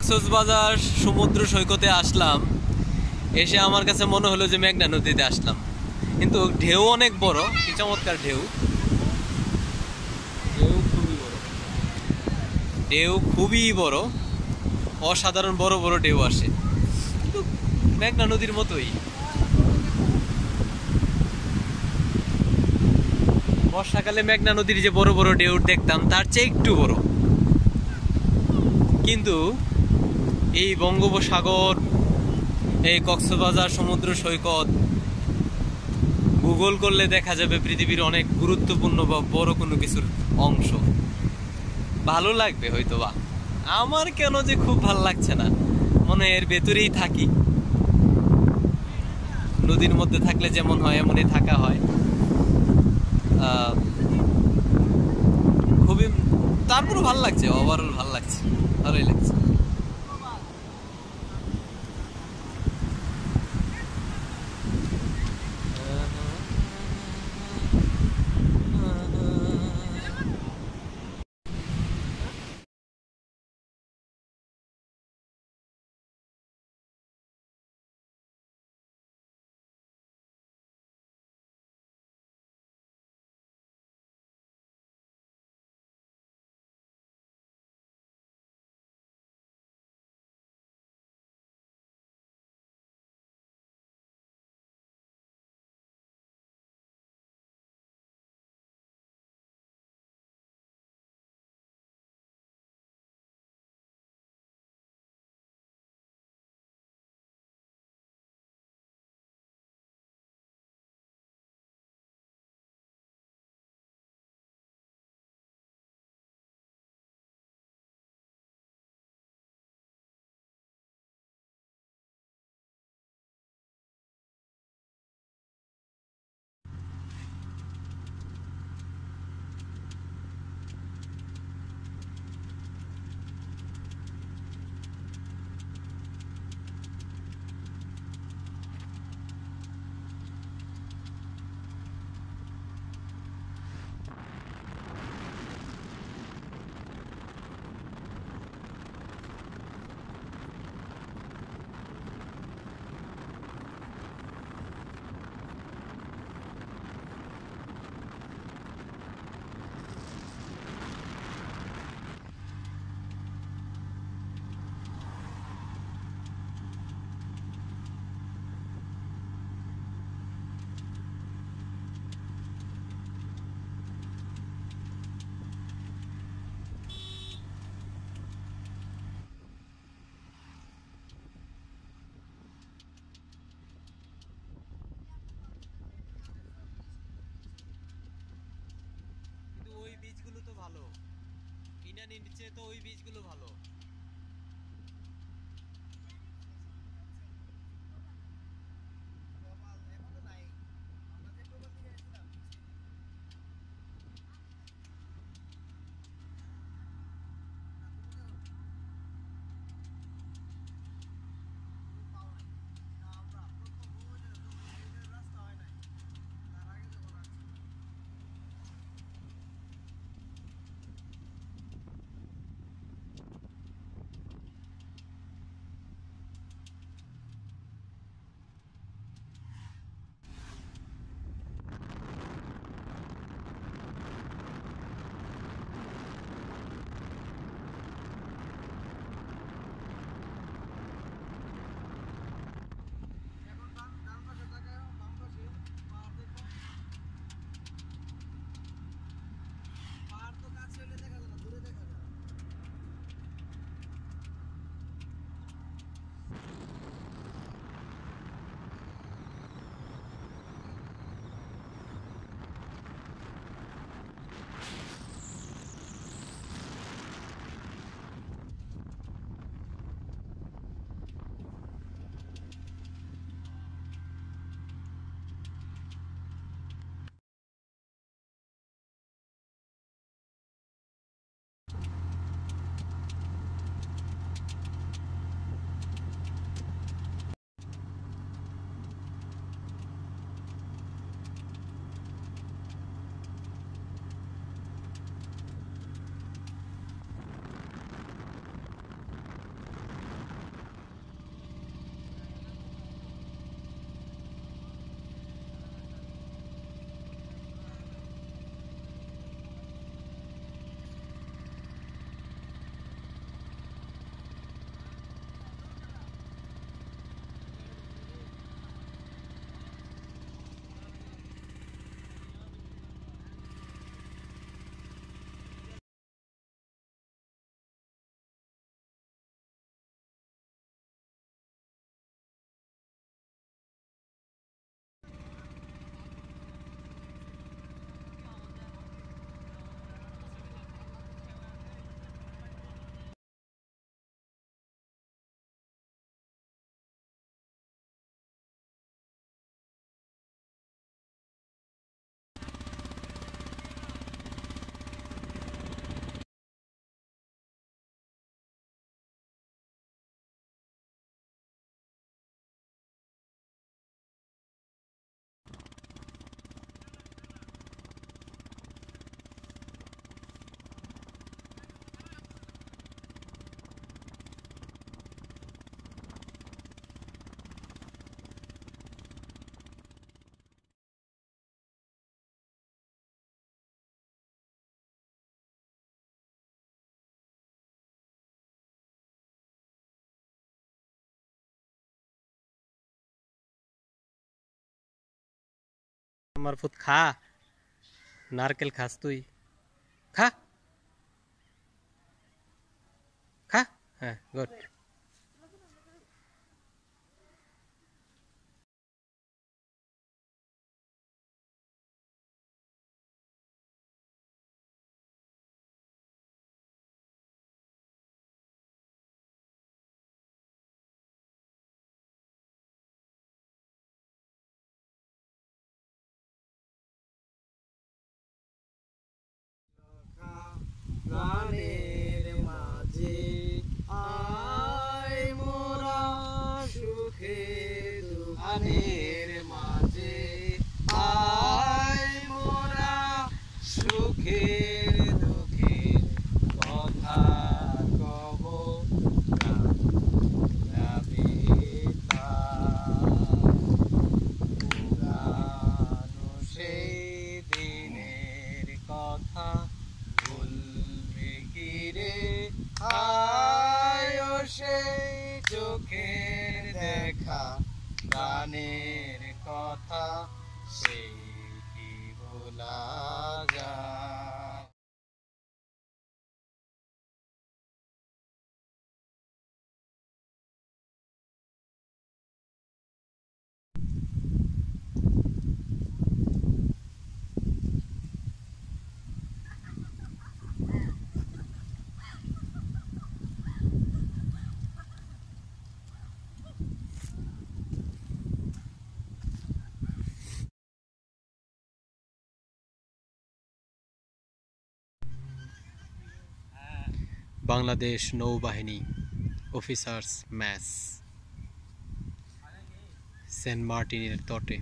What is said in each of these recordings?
কক্সবাজার সমুদ্র সৈকতে আসলাম, এসে আমার কাছে মনে হলো যে মেঘনা নদীতে আসলাম। কিন্তু ঢেউ অনেক বড়, কি চমৎকার ঢেউ, ঢেউ খুবই বড়, অসাধারণ বড় বড় ঢেউ আসে, কিন্তু মেঘনা নদীর মতোই। বর্ষাকালে মেঘনা নদীর যে বড় বড় ঢেউ দেখতাম তার চেয়ে একটু বড়, কিন্তু এই বঙ্গোপসাগর, এই কক্সবাজার সমুদ্র সৈকত গুগল করলে দেখা যাবে পৃথিবীর অনেক গুরুত্বপূর্ণ বা বড় কোনো কিছুর অংশ। ভালো লাগবে হয়তো বা, আমার কেন যে খুব ভালো লাগছে না, মনে এর ভেতরেই থাকি। নদীর মধ্যে থাকলে যেমন হয় এমনই থাকা হয়। খুবই, তারপরও ভালো লাগছে, ওভারঅল ভালো লাগছে, ভালোই লাগছে। কিন্তু ওই বীজগুলো তো ভালো, ইনানির নিচে তো ওই বীজগুলো ভালো। আমার ফুট খা নারকেল খাস তুই খা খা হ্যাঁ গুড গানের মাঝে আয় মোরা সুখে দুঃখের মাঝে আয় মোরা সুখের দুঃখের কথা কব যাবে পুরানো সেই দিনের কথা ভুলবে কি রে আয় সেই চোখের দেখা গানের কথা সেই কি ভোলা যায়। বাংলাদেশ নৌবাহিনী অফিসার্স মেস সেন্ট মার্টিনের তটে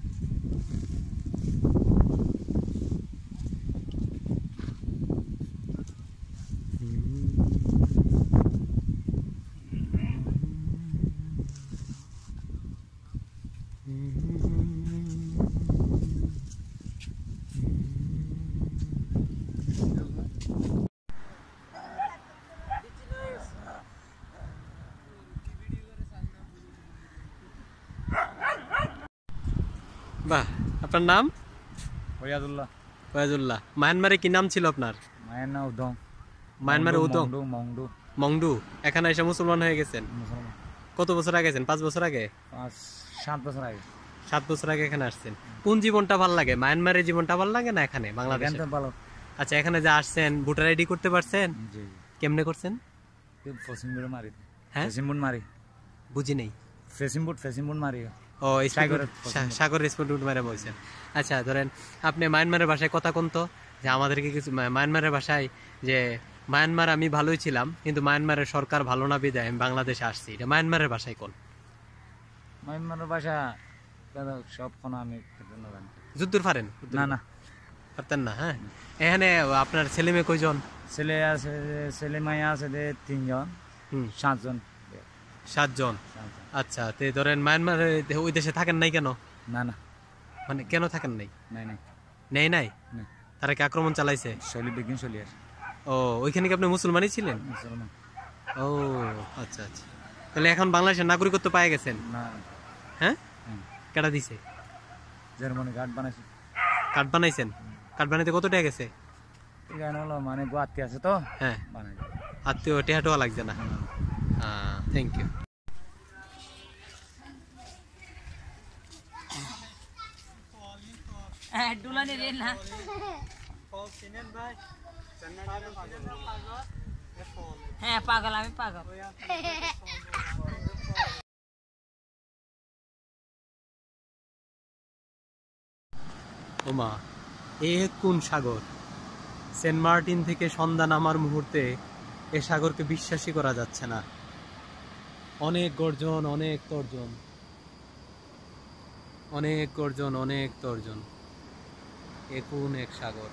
বাহ আপনার নাম ফরিয়াদুল্লাহ ফয়াজুল্লাহ মায়ানমারে কি নাম ছিল আপনার মায়ের নাম উদং মায়ানমারে উদং মংডু মংডু এখানে এসে মুসলমান হয়ে গেছেন মুসলমান কত বছর আগে গেছেন 5 বছর আগে 7 বছর আগে 7 বছর আগে এখানে আসছেন কোন জীবনটা ভালো লাগে মায়ানমারের জীবনটা ভালো লাগে না এখানে বাংলাদেশে ভালো আচ্ছা এখানে যে আসছেন ভোটার আইডি করতে পারছেন জি কেমনে করছেন ফেসিমবুট মারি হ্যাঁ ফেসিমবুট মারি বুঝি নেই ফেসিমবুট মারি ও সাগর স্পোর্ট মারে বলছেন আচ্ছা ধরেন আপনি মায়ানমারের ভাষায় কথা কোন তো যে আমাদেরকে কিছু মায়ানমারের ভাষায় যে মায়ানমার আমি ভালোই ছিলাম কিন্তু মায়ানমারের সরকার ভালো না বিদায় আমি বাংলাদেশে আসছি এটা মায়ানমারের ভাষায় কোন মায়ানমারের ভাষা সব কোন আমি যুদ্ধর পারেন না না পারতেন না হ্যাঁ এখানে আপনার ছেলে মেয়ে কয়জন ছেলে আছে ছেলে মাইয়া আছে 3 জন 7 জন 7 জন আচ্ছা তে ধরেন মায়ানমার ওই দেশে থাকেন নাই কেন না না মানে কেন থাকেন নাই নাই নাই নেই নাই তারা কি আক্রমণ চালাইছে শৈলী বিজ্ঞান শৈলী আছে ও ওইখানে কি আপনি মুসলমানই ছিলেন মুসলমান ও আচ্ছা আচ্ছা তাহলে এখন বাংলাদেশের নাগরিকত্ব পেয়ে গেছেন না হ্যাঁ কেটা দিছে জার্মানি কার্ড বানাইছে কার্ড বানাইছেন কার্ড বানাইতে কত টাকা গেছে এখানে হলো মানে গুয়াহাটি আছে তো হ্যাঁ বানাই আত্মীয় টেহাটোয়া লাগছে না থ্যাংক ইউ ডুলানি রে না হ্যাঁ পাগল আমি পাগল ওমা এ কোন সাগর সেন্ট মার্টিন থেকে সন্ধ্যা নামার মুহূর্তে এ সাগরকে বিশ্বাসই করা যাচ্ছে না অনেক গর্জন অনেক তর্জন অনেক গর্জন অনেক তর্জন এ কোন এক সাগর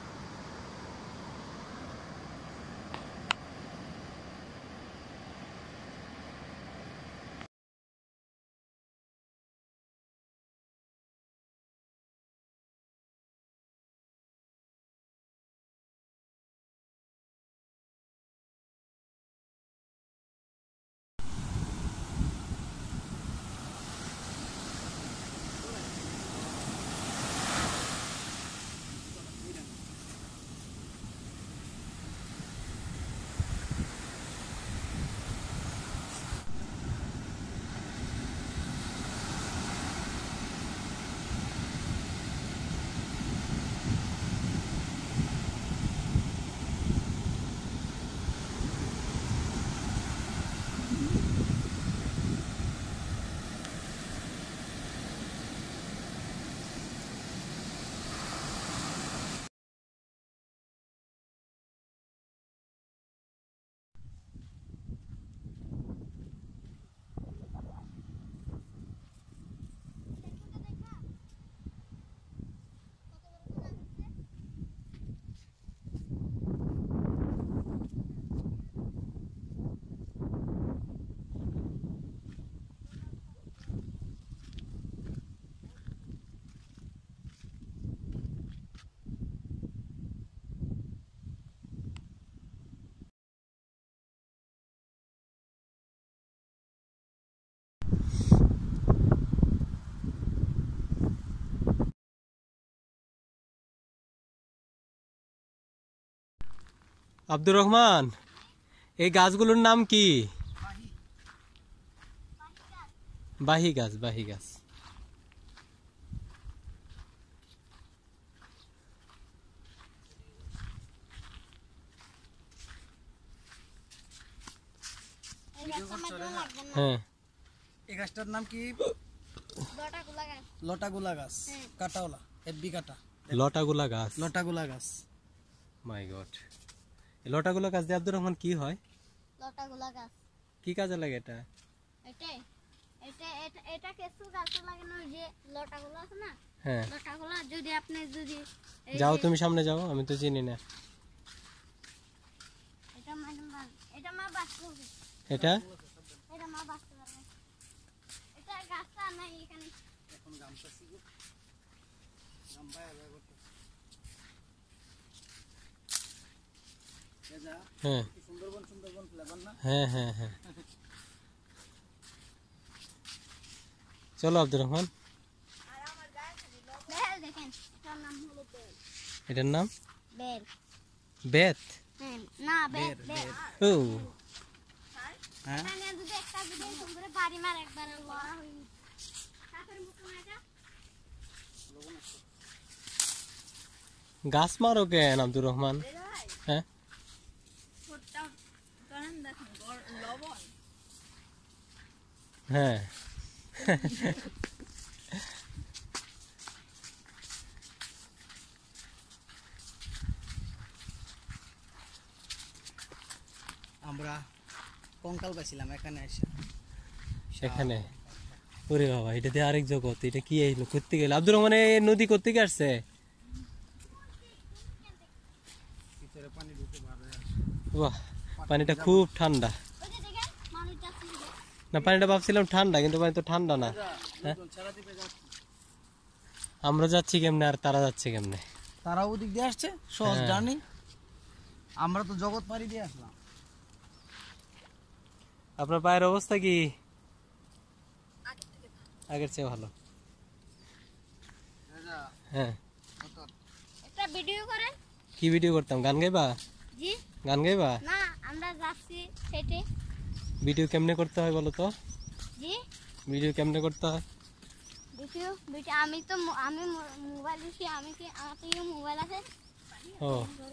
আব্দুর রহমান, এই গাছগুলোর নাম কি? বাহি গাছ, বাহি গাছ। হ্যাঁ, এই গাছটার নাম কি? লটাগুলা গাছ, কাটাওলা, হেব্বি কাটা। লটাগুলা গাছ। লটাগুলা গাছ। মাই গড, লটাগুলা গাছ দিয়ে আব্দুর রহমান কি হয়? লটাগুলা গাছ কি কাজে লাগে এটা? এটাই এটা এটা এটা কিছু গাছ লাগানো যে লটাগুলো আছে না, হ্যাঁ, লটাগুলো যদি আপনি যদি এই যাও যে- তুমি সামনে যাও, আমি তো চিনি না। এটা মানে এটা মা বাঁচতে হবে, এটা এটা মা বাঁচতে পারবে, এটা গাছটা নাই এখানে। হ্যাঁ সুন্দরবন ফ্লেভার না? হ্যাঁ হ্যাঁ হ্যাঁ, চলো আব্দুর রহমান। বেল দেখেন, এটার নাম হলো বেল। এটার নাম বেল বেত। হ্যাঁ, না বেল বেল। ও হ্যাঁ, এখানে যদি একটা যদি সুন্দর বাড়ি মার একবার লড়া হই কাপের মতো না এটা। গাছ মারো কেন আব্দুর রহমান? হ্যাঁ, হ্যাঁ আমরা কঙ্কাল পাইছিলাম এখানে এসে। সেখানে। ওরে বাবা, এটা দিয়ে আরেক জগৎ। এটা কি এলো করতে গেলে? আব্দুর রহমান এই নদী করতে আসছে? ভিতরে পানি ঢুকে বার হয়ে আসে। বাহ, পানিটা খুব ঠান্ডা। ওই যে দেখেন মানুষ যাচ্ছে যে। না, পানিটা ভাবছিলাম ঠান্ডা, কিন্তু পানি তো ঠান্ডা না। হ্যাঁ, ছেড়া দিবে যাচ্ছে। আমরা যাচ্ছি কেমনে আর তারা যাচ্ছে কেমনে? তারা ওদিক দিয়ে আসছে, সহজ হ্যাঁ। জার্নি। আমরা তো জগৎ পাড়ি দিয়ে আসলাম। আপনার পায়ের অবস্থা কি? আগের চেয়ে ভালো। হ্যাঁ, একটা ভিডিও করেন। কি ভিডিও করতাম? গান গাইবা? জি গান গাইবা? না, আমরা যাচ্ছি সেটে। ভিডিও কেমনে করতে হয় বলো তো? জি ভিডিও কেমনে করতে হয়? ভিডিও ভিডিও আমি তো আমি মোবাইল দিছি, আমি কি আমার তো মোবাইল আছে। ও,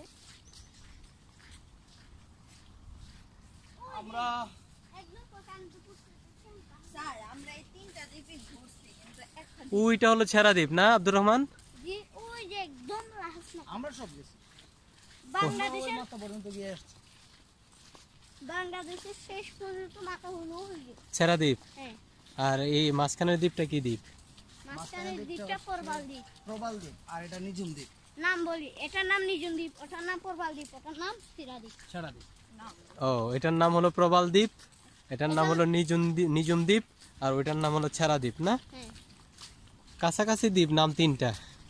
আমরা একদম কোকান দুপুর স্যার আমরা এই তিনটা দ্বীপে ঘুরছি কিন্তু এখন ওইটা হলো ছেড়া দ্বীপ না আব্দুর রহমান? জি ওই যে একদম লাস্ট না আমরা সব গেছি। বাংলাদেশের মাথা পর্যন্ত গিয়ে আসছি। বাংলাদেশের শেষ পর্যন্ত মাথা হলো হয়ে গেছে। ছেড়া দ্বীপ। হ্যাঁ, আর এই মাঝখানের দ্বীপটা কি দ্বীপ? মাঝখানের দ্বীপটা প্রবাল দ্বীপ। প্রবাল দ্বীপ আর এটা নিজুম দ্বীপ। নাম বলি, এটার নাম নিজুম দ্বীপ, ওটার নাম প্রবাল দ্বীপ, ওটার নাম সিরা দ্বীপ। ছেড়া দ্বীপ। ও, এটার নাম হলো প্রবাল দ্বীপ, এটার নাম হলো নিজুম দ্বীপ, আর ওইটার নাম হলো ছেড়া দ্বীপ না? হ্যাঁ, কাছাকাছি দ্বীপ, নাম তিনটা।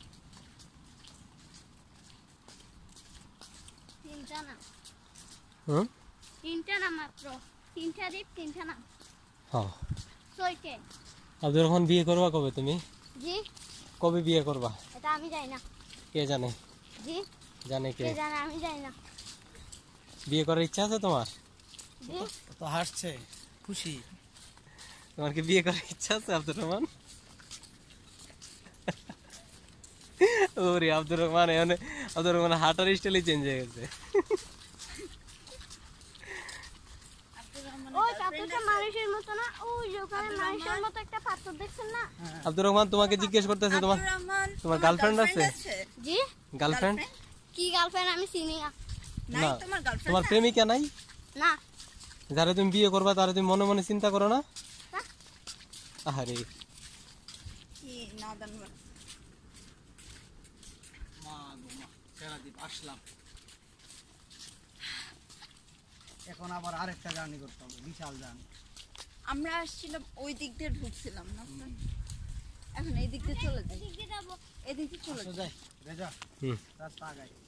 তিনটা নাম, হুম, তিনটা নাম মাত্র, তিনটা দ্বীপ, তিনটা নাম। হ্যাঁ। ছয়টে। আব্দুর রহমান, বিয়ে করবা কবে তুমি? জি কবে বিয়ে করবা? এটা আমি জানি না। কে জানে? জি জানে কে? কে জানে, আমি জানি না। বিয়ে করার ইচ্ছা আছে তোমার? জি তো হাসছে, খুশি। তোমার কি বিয়ে করার ইচ্ছা আছে আব্দুর রহমান? ওরে আব্দুর রহমান, এখানে আব্দুর রহমান হাঁটার স্টাইলই চেঞ্জ হয়ে গেছে। ওই পাথরটা মানুষের মতো না, ওই যে ওখানে মানুষের মতো একটা পাথর দেখছেন না? আব্দুর রহমান তোমাকে জিজ্ঞেস করতেছে, তোমার তোমার গার্লফ্রেন্ড আছে? জি গার্লফ্রেন্ড? কি গার্লফ্রেন্ড আমি চিনি না। না, তোমার প্রেমিকা নাই? না যারা তুমি বিয়ে করবা তারা তুমি মনে মনে চিন্তা করো না? না। আরে কি নাদান মা গো মা, ছেড়া দ্বীপ আসলাম। এখন আবার আরেকটা জার্নি করতে হবে, বিশাল জার্নি। আমরা আসছিলাম ওই দিক দিয়ে ঢুকছিলাম না এখন এই দিক দিয়ে চলে যাই, ঠিক দিয়ে যাবো। এদিক দিয়ে চলে যাই। যাই রেজা, হুম, রাস্তা আগাই।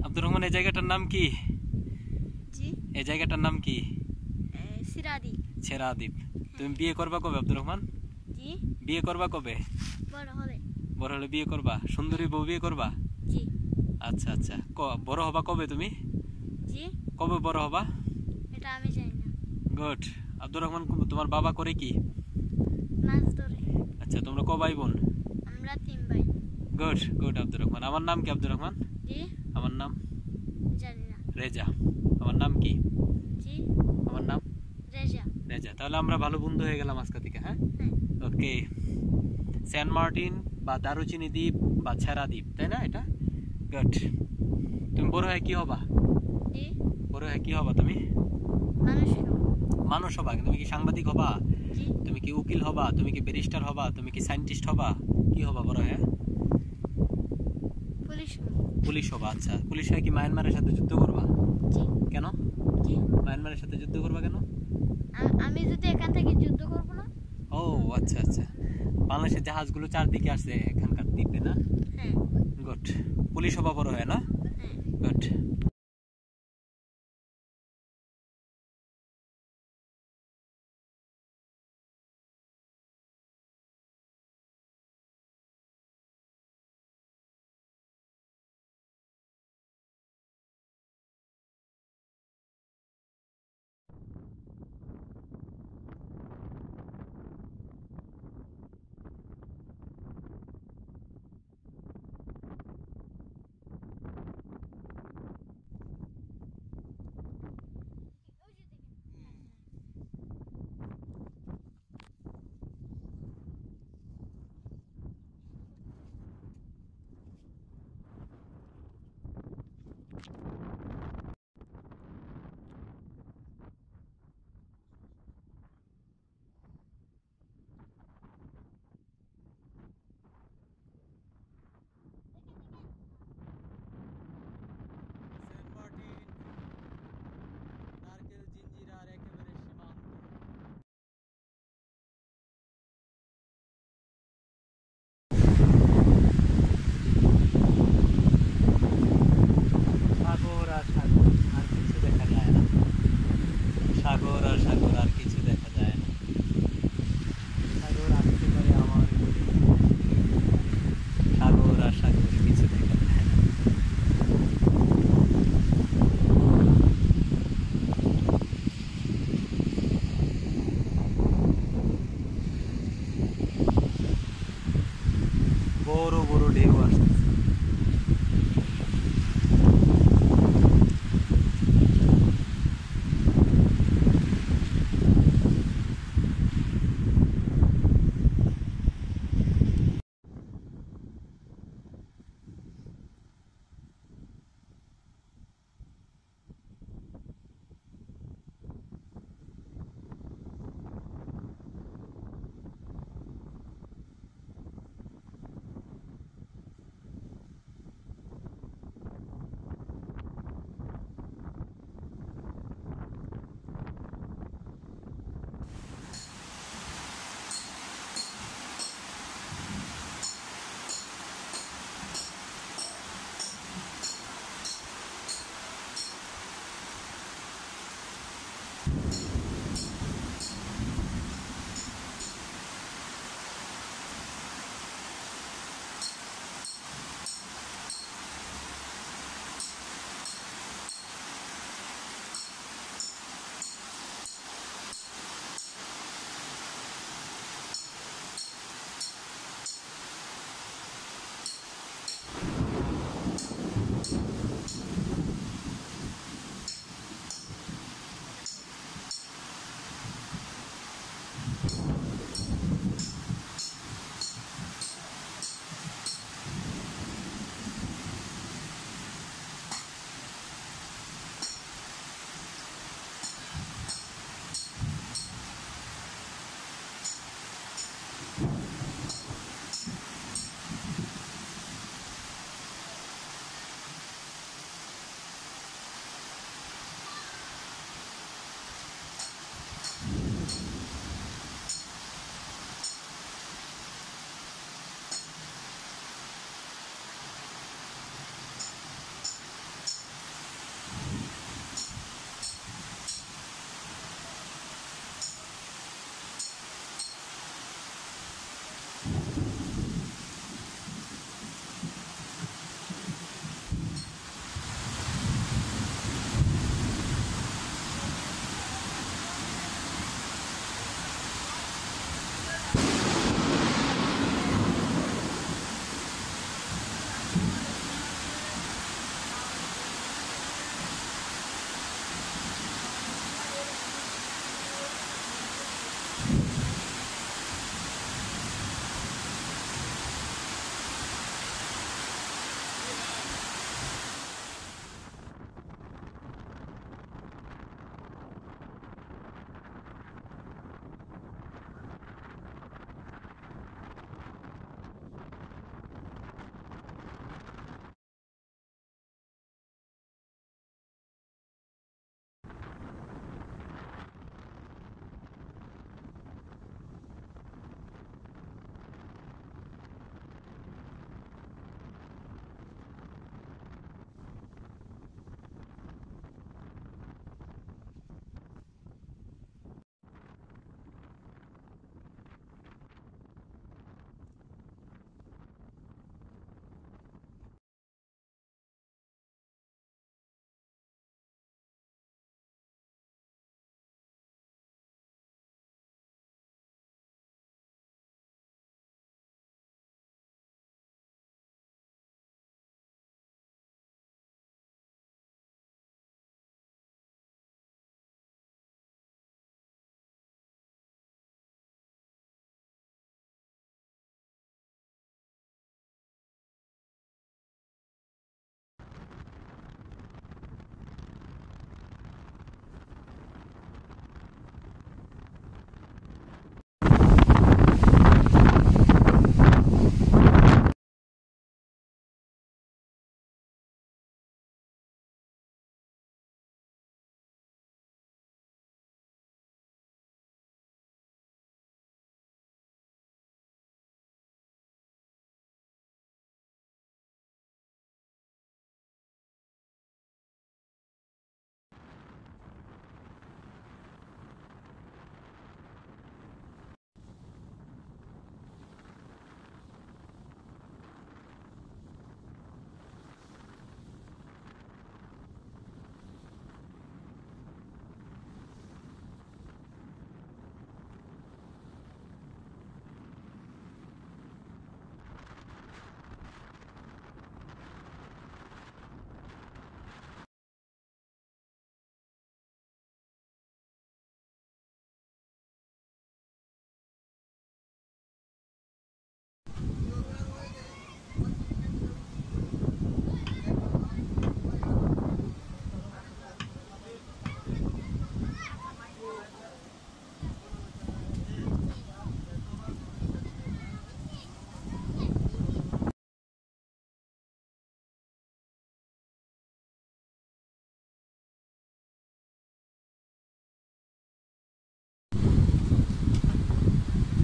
আব্দুর রহমান, এই জায়গাটার নাম কি? জি এই জায়গাটার নাম কি? সিরাদি। ছেড়াদ্বীপ। তুমি বিয়ে করবা কবে আব্দুর রহমান? জি বিয়ে করবা কবে? বড় হলে। বড় হলে বিয়ে করবা? সুন্দরী বউ বিয়ে করবা? জি আচ্ছা আচ্ছা, বড় হবা কবে তুমি? জি কবে বড় হবা? এটা আমি জানি না। গুড। আব্দুর রহমান, তোমার বাবা করে কি? মাছ ধরে। আচ্ছা, তোমরা ক ভাই বোন? আমরা 3 ভাই। Good good Abdur Rahman. আমার নাম কি আব্দুর রহমান? জি আমার নাম জানি না। রেজা। আমার নাম কি? জি আমার নাম রেজা। রেজা। তাহলে আমরা ভালো বন্ধু হয়ে গেলাম আজকে থেকে, হ্যাঁ? হ্যাঁ ওকে। সেন্ট মার্টিন বা দারুচিনি দ্বীপ বা ছেড়া দ্বীপ, তাই না এটা? গুড। তুমি বড় হয়ে কি হবা? জি বড় হয়ে কি হবা তুমি? মানুষ হবো। মানুষ হবা? তুমি কি সাংবাদিক হবা? জি তুমি কি উকিল হবা? তুমি কি ব্যারিস্টার হবা? তুমি কি সায়েন্টিস্ট হবা? কি হবা বড় হয়ে? পুলিশ হবো। পুলিশ হবা। আচ্ছা, পুলিশ হয়ে কি মায়ানমারের সাথে যুদ্ধ করবা? জি কেন? জি মায়ানমারের সাথে যুদ্ধ করবা কেন? আমি যদি এখান থেকে যুদ্ধ করবো না। ও আচ্ছা আচ্ছা, বাংলাদেশের জাহাজগুলো চারদিকে আসছে এখানকার দ্বীপে, না? হ্যাঁ গুড। পুলিশ হবা বড় হয়ে, না? হ্যাঁ গুড। সেন্ট মার্টিন নারকেল জিঞ্জিরার একেবারে সীমান্ত। সাগর আর সাগর, আর কিছু দেখা যায় না। সাগর আর সাগর, আর কিছু দেখা যায় না। সাগর আসতে পারে আমার গলি। সাগর আর সাগর, কিছু দেখা যায় না। বড় বড় ঢেউ আসতেছে।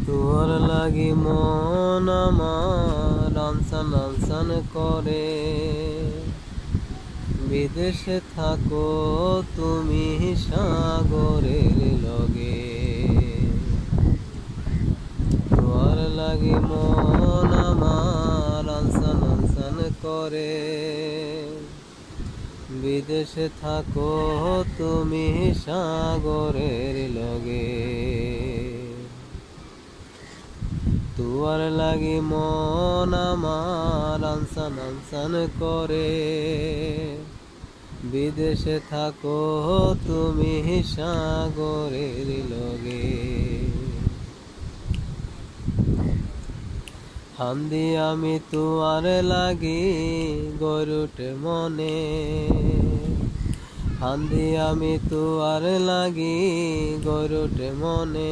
তোর লাগি মন আমার আনসান আনসান করে, বিদেশে থাকো তুমি সাগরের লগে। তোর লাগি মন আমার আনসান আনসান করে, বিদেশে থাকো তুমি সাগরের লগে। তোর লাগি মন আমার আনসান আনসান করে, বিদেশে থাকো তুমি সাগরের লগে। হান্দি আমি তোয়ার লাগি গরুটে মনে, হান্দি আমি তোয়ার লাগি গরুটে মনে।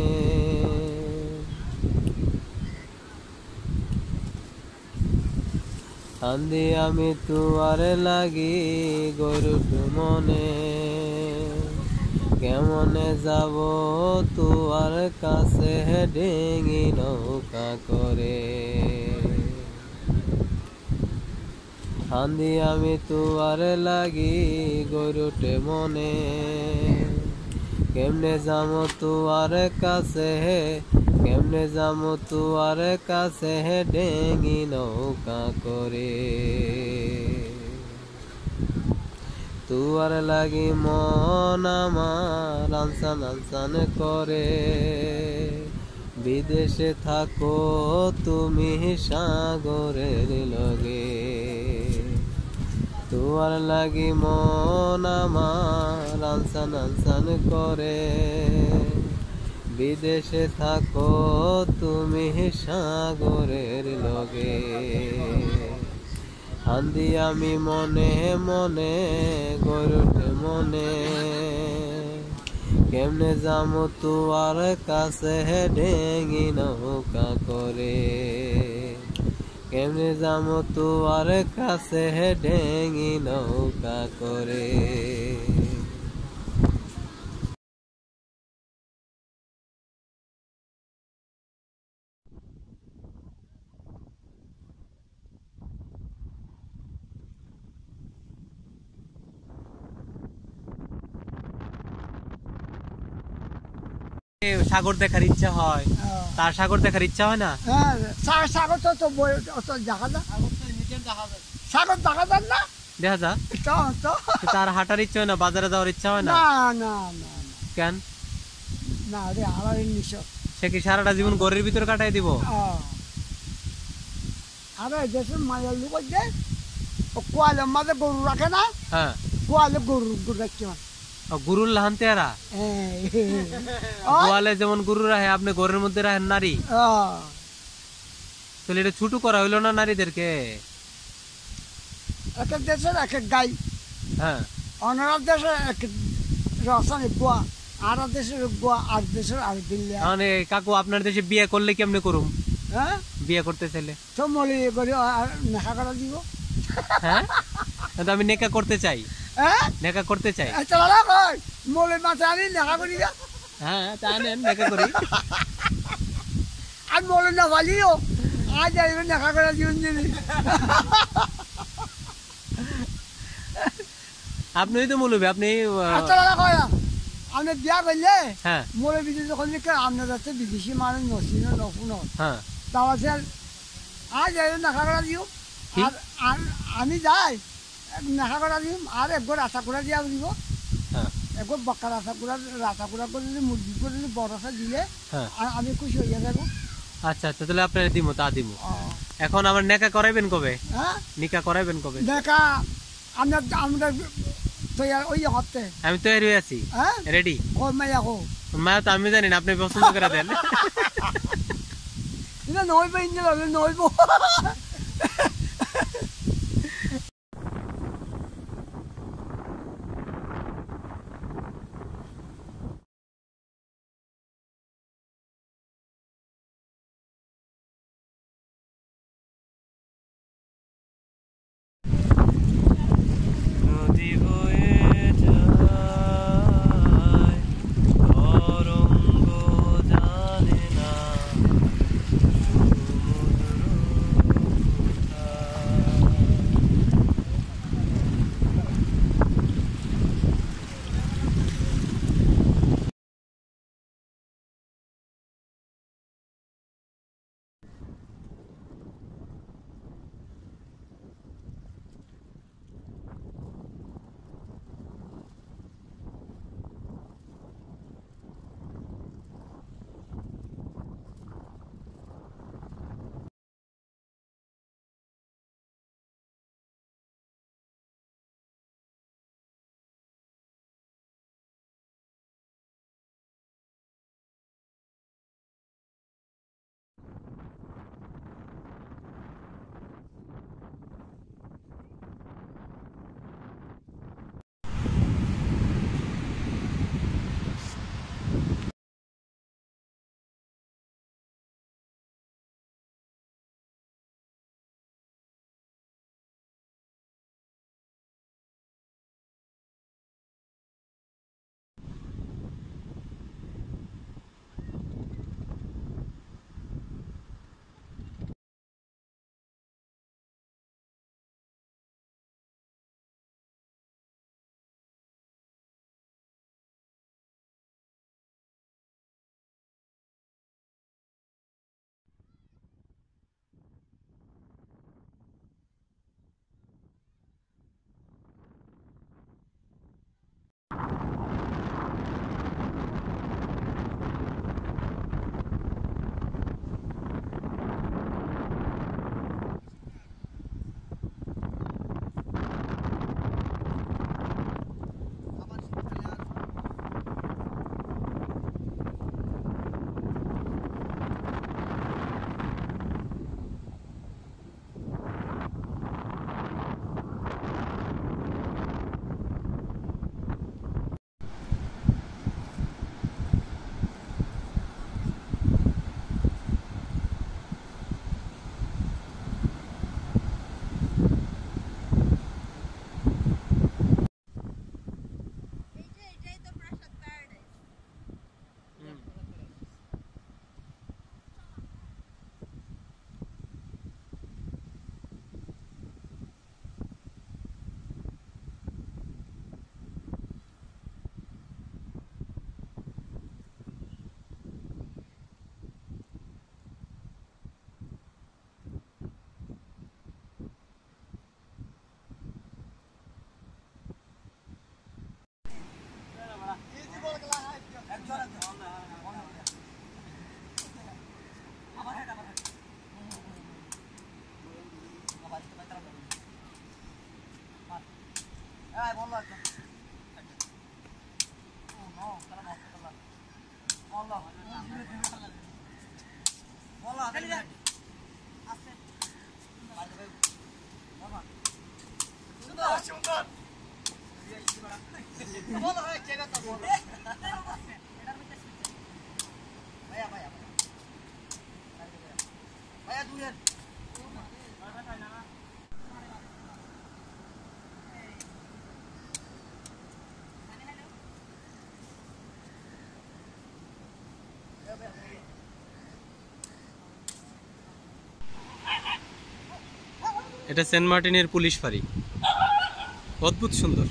হান্দি আমি তোয়ার লাগি গরুটে মনে, কেমনে যাব তোয়ার কাছে ডেঙ্গি নৌকা করে। হান্দি আমি তোয়ার লাগি গরুটে মনে, কেমনে যাম তোয়ার কাছে, কেমনে যাম তোয়ার কাছে ডেঙ্গি নৌকা করে। তোয়ার লাগি মন আমার আনসান আনসান করে, বিদেশে থাকো তুমি সাগরের লগে। তোয়ার লাগি মন আমার আনসান আনসান করে, বিদেশে থাকো তুমি সাগরের লগে। হান্দি আমি মনে মনে গরুটে মনে, কেমনে যাম তোয়ার কাছে ডেঙ্গি নৌকা করে। কেমনে যাম তোয়ার কাছে ডেঙ্গি নৌকা করে। সাগর দেখার ইচ্ছা হয়, তার সাগর দেখার ইচ্ছা হয় না? হ্যাঁ, সাগর তো তো দেখা যায়, সাগর দেখা যায় না, দেখা যা। তো তার হাঁটার ইচ্ছা হয় না, বাজারে যাওয়ার ইচ্ছা হয় না? না না না কেন? না রে, আমার নিশ্চয় সে কি সারাটা জীবন ঘরের ভিতরে কাটাই দিব? আরে দেশের মায়ের লোক যে কোয়ালের মাঝে গরু রাখে না, হ্যাঁ, কোয়ালে গরু রাখছে গুরুর লাহানতে এরা গোয়ালে যেমন গরু রাখে, আপনি ঘরের মধ্যে রাখেন নারী, তাহলে এটা ছুটু করা হইলো না নারীদেরকে? এক এক দেশের এক এক গাই, হ্যাঁ, অন্য দেশের এক রসানি গোয়া, আর দেশের গোয়া, আর দেশের আর দিল্লি। মানে কাকু আপনার দেশে বিয়ে করলে কেমনে করুম? হ্যাঁ, বিয়ে করতে চাইলে তো মলি করে নেশা করা দিব। হ্যাঁ, তো আমি নেকা করতে চাই, হ্যাঁ, নেকা করতে চাই। চলা কই মলি মাথা আনি নেশা করি না। হ্যাঁ, তা নেন নেকা করি। আর মলি না ভালিও আজ যাইবে নেশা করা জীবন দিবি। আপনি তো মৌলবী, আপনি চলা কই আপনি বিয়া করলে, হ্যাঁ, মলি বিদেশ যখন আপনার কাছে বিদেশি মানুষ নসিন নফুন, হ্যাঁ, তাও আছে আজ যাইবে নেশা করা দিও। আর আমি যাই নেশা করা দিম, আর একবার আশা করা দিয়া দিব, হ্যাঁ, একবার বক্কার আশা করা রাশা করা করলে মুরগি করলে বড় আশা দিলে হ্যাঁ। আমি খুশি হয়ে যাবো। আচ্ছা, তাহলে আপনার দিব, তা দিব। এখন আমার নেকা করাইবেন কবে? হ্যাঁ, নিকা করাইবেন কবে? দেখা আমরা আমরা তৈরি ওই হতে আমি তৈরি হয়ে আছি, হ্যাঁ, রেডি। কই মাইয়া কো মায়া তো আমি জানি না, আপনি পছন্দ করে দেন। না নইব ইঞ্জিন নইব। নদী বয়ে যায় তরঙ্গ জানে না, এটা সেন্ট মার্টিনের পুলিশ ফাঁড়ি, অদ্ভুত সুন্দর।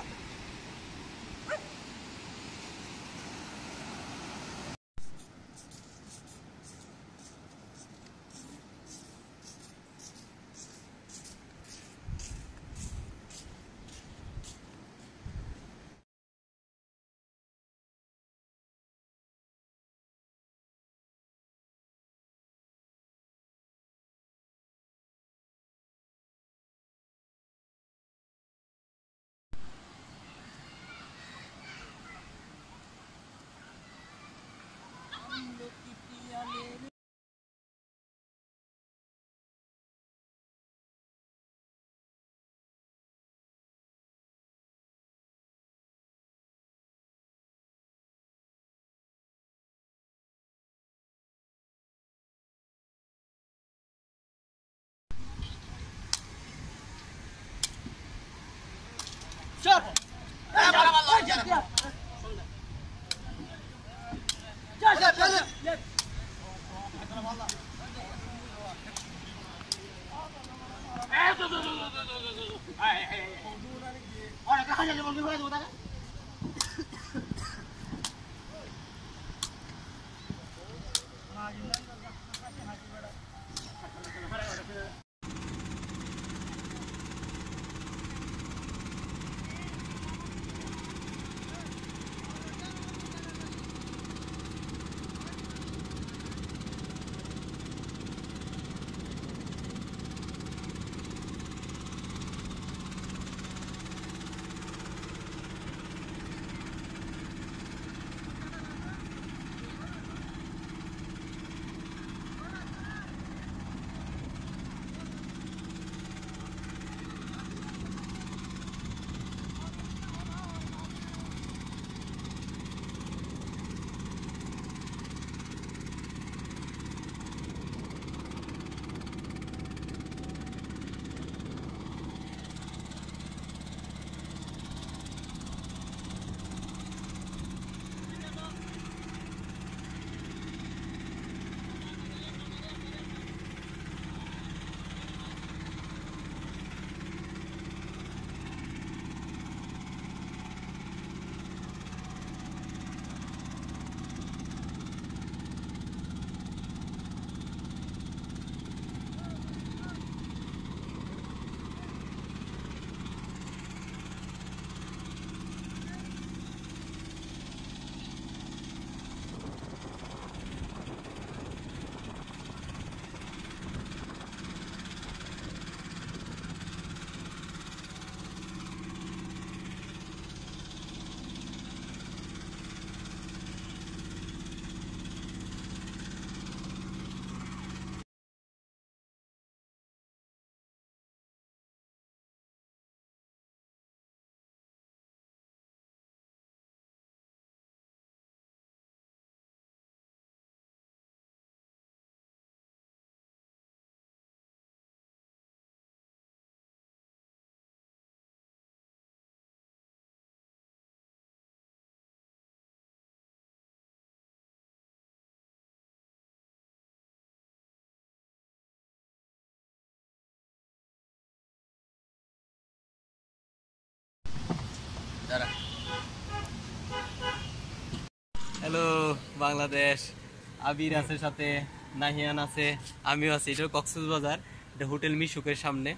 হ্যালো বাংলাদেশ, আবির আছে সাথে, নাহিয়ান আছে, আমিও আছি। এটা কক্সবাজার, এটা হোটেল মিশুকের সামনে।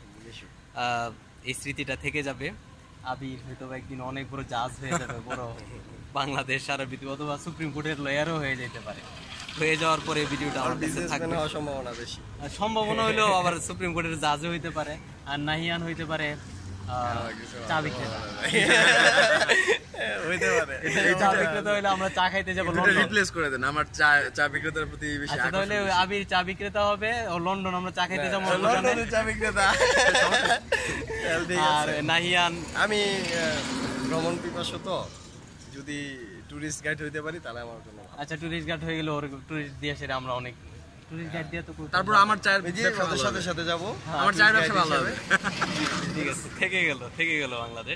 এই স্মৃতিটা থেকে যাবে। আবির হয়তো একদিন অনেক বড় জাজ হয়ে যাবে, বড় বাংলাদেশ সারা পৃথিবী অথবা সুপ্রিম কোর্টের লয়ারও হয়ে যেতে পারে। হয়ে যাওয়ার পরে ভিডিওটা আমার কাছে থাকবে। সম্ভাবনা বেশি, সম্ভাবনা হইলেও আবার সুপ্রিম কোর্টের জাজও হইতে পারে, আর নাহিয়ান হইতে পারে চা বিক্রেতা। হইতে পারে। এই চা বিক্রেতা হইলে আমরা চা খাইতে যাবো লন্ডন। রিপ্লেস করে দেন, আমার চা বিক্রেতার প্রতি বেশি আচ্ছা তাহলে আবির চা বিক্রেতা হবে, ও লন্ডন আমরা চা খাইতে যাবো লন্ডনের চা বিক্রেতা। আর নাহিয়ান আমি ভ্রমণ পিপাসু, তো যদি টুরিস্ট গাইড হইতে পারি তাহলে আমার জন্য ভালো। আচ্ছা টুরিস্ট গাইড হয়ে গেলে ওর টুরিস্ট দিয়ে সেটা আমরা অনেক টুরিস্ট গাইড দিয়ে তো করতে তারপর আমার চায়ের ব্যবসার সাথে সাথে যাব, আমার চায়ের ব্যবসা ভালো হবে। ঠিক আছে, থেকে গেল বাংলাদেশ।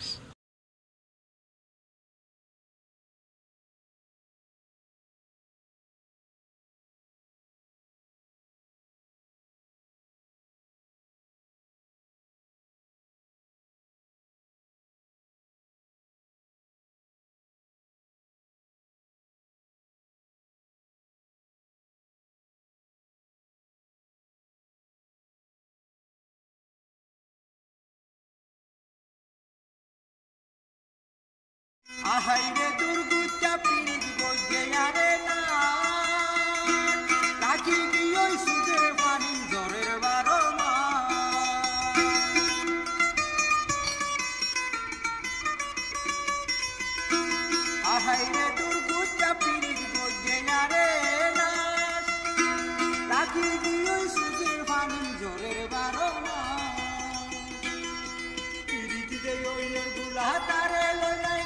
আহাইরে দুর্গুচ্চা পিরিত বইয়ে আরে না রাখি দিওই সুদের পানি জ্বরের বারো মা আহাইরে দুর্গুচ্চা পিরিত বইয়ে আরে না রাখি দিওই সুদের পানি জ্বরের বারো মা পিরিত যে ওইনের গুলা তারে লইলাই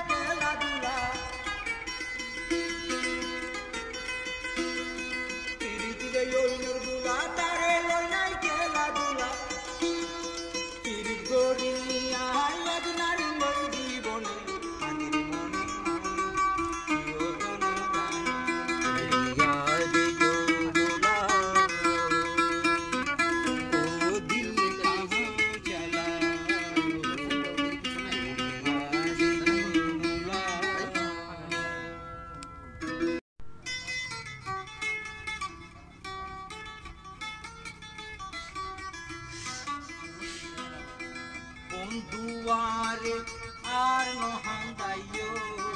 দুয়ারে আর নহান্দাইও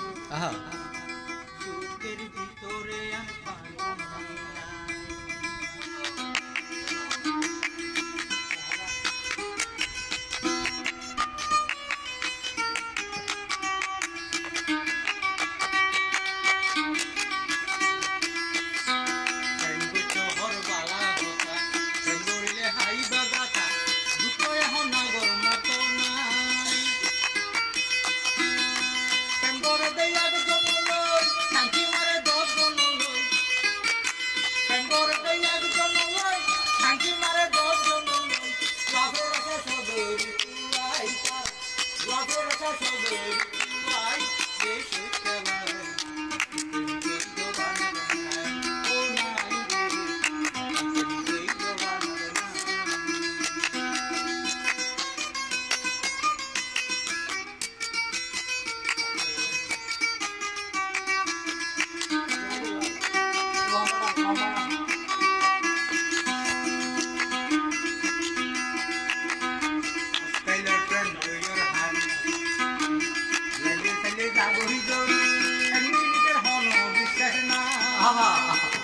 চোখের ভিতরে আমি পারবো না আহা